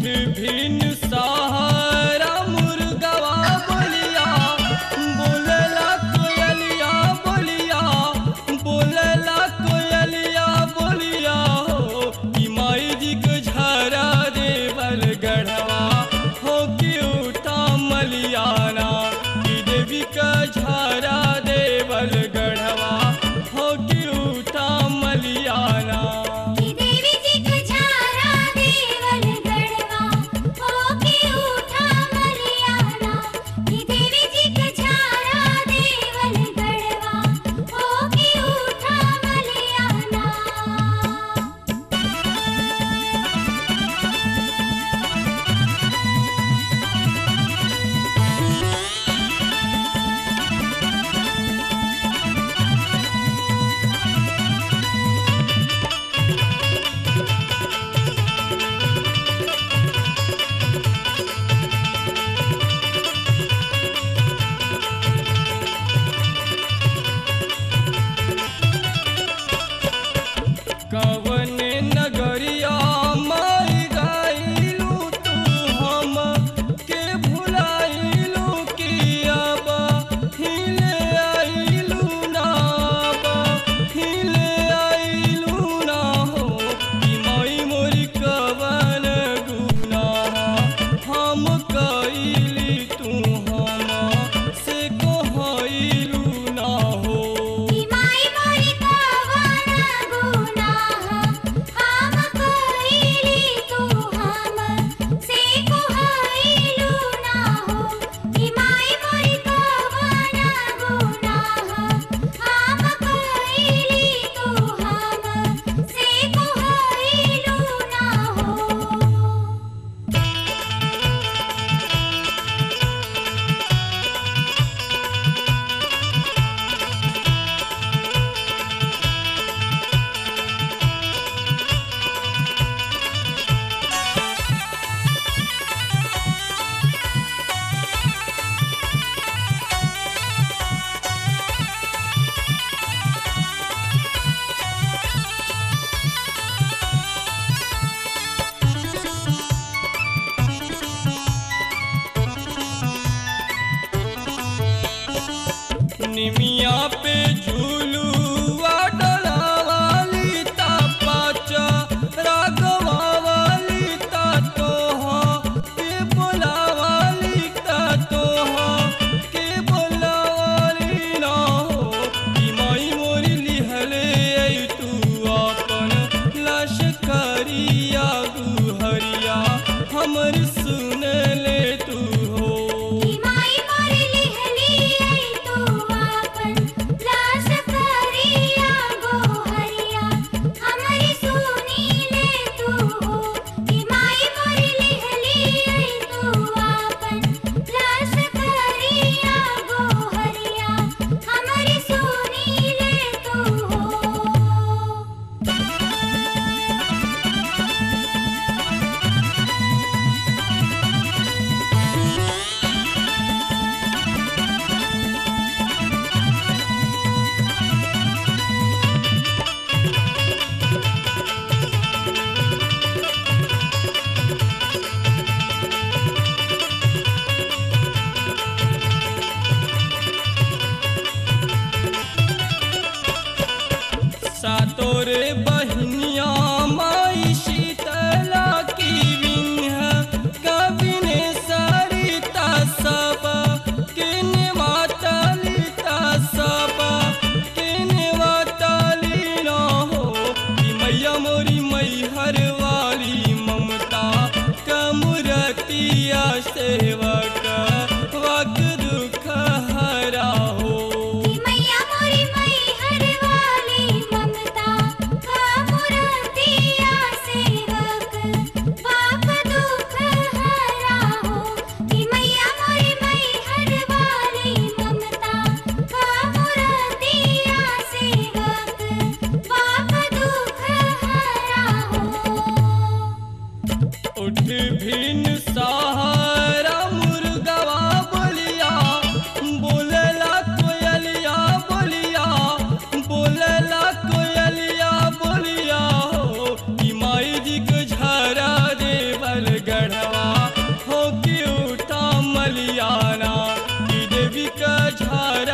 भिन सहारा मुर्गवा बोलिया बोलेला कोयलिया बोलिया बोलेला कोयलिया बोलिया हो कि माई जी को झरा देवल गढ़वा हो कि उठा मलियाना कि देवी का झरा देवल गढ़वा हो कि उठा मलियाना। कवने नगरिया माई गाइलू तू हम के भुलाइलू कि अब हिले आइलू ना हिले आइलू ना हो कि माई मोरी कवन गुनाह हम कइली तू हम से कहइलू ना हो। निमिया पे झूलुआ डलावाली ता पाचा रागवाली ता तोहा के बोलावाली ता तोहा के बोलावाली ना हो कि माई मोरी लिहले आई तू अपन लश्करिया गुहरिया हमर सुन ले तू हो। सातोरे बहनिया माई शीतला की विन्ह कविने सरिता सब किने वातलिता सब किने वातली ना हो कि मैया मोरी मैहर वाली ममता कमुरतिया सेवक वक दुख हरा हो। मैया मोरी मैहर वाली ममता बारा